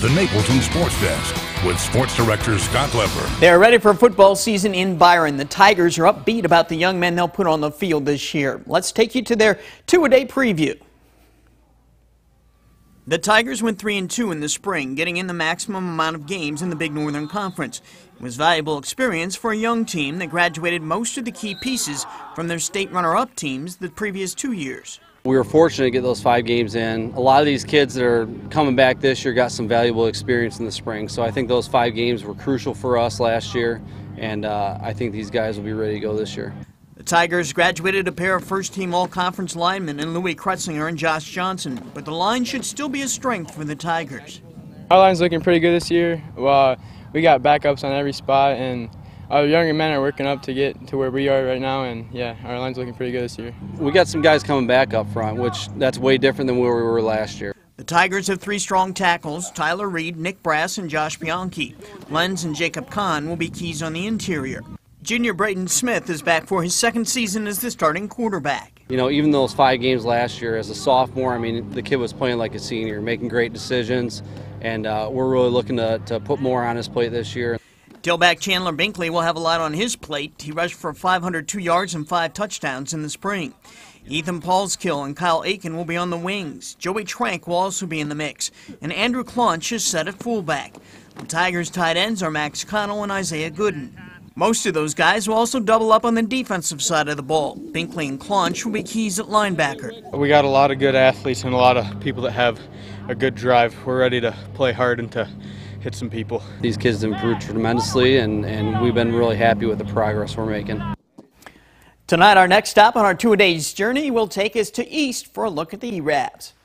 the Napleton Sports Desk with Sports Director Scott Lepper. They're ready for football season in Byron. The Tigers are upbeat about the young men they'll put on the field this year. Let's take you to their two-a-day preview. The Tigers went 3-2 in the spring, getting in the maximum amount of games in the Big Northern Conference. It was valuable experience for a young team that graduated most of the key pieces from their state runner-up teams the previous 2 years. We were fortunate to get those 5 games in. A lot of these kids that are coming back this year got some valuable experience in the spring. So I think those 5 games were crucial for us last year, and I think these guys will be ready to go this year. The Tigers graduated a pair of first-team all-conference linemen in Louis Krutzinger and Josh Johnson, but the line should still be a strength for the Tigers. Our line's looking pretty good this year. Well, we got backups on every spot, and our younger men are working up to get to where we are right now, and yeah, our line's looking pretty good this year. We got some guys coming back up front, which that's way different than where we were last year. The Tigers have 3 strong tackles: Tyler Reed, Nick Brass, and Josh Bianchi. Lenz and Jacob Kahn will be keys on the interior. Junior Braden Smith is back for his 2nd season as the starting quarterback. You know, even those 5 games last year as a sophomore, I mean, the kid was playing like a senior, making great decisions, and we're really looking to put more on his plate this year. Tailback Chandler Binkley will have a lot on his plate. He rushed for 502 yards and 5 touchdowns in the spring. Ethan Paulskill and Kyle Aiken will be on the wings. Joey Trank will also be in the mix. And Andrew Claunch is set at fullback. The Tigers' tight ends are Max Connell and Isaiah Gooden. Most of those guys will also double up on the defensive side of the ball. Binkley and Claunch will be keys at linebacker. We got a lot of good athletes and a lot of people that have a good drive. We're ready to play hard and to hit some people. These kids improved tremendously, and we've been really happy with the progress we're making. Tonight, our next stop on our 2-a-days journey will take us to East for a look at the E-Rabs.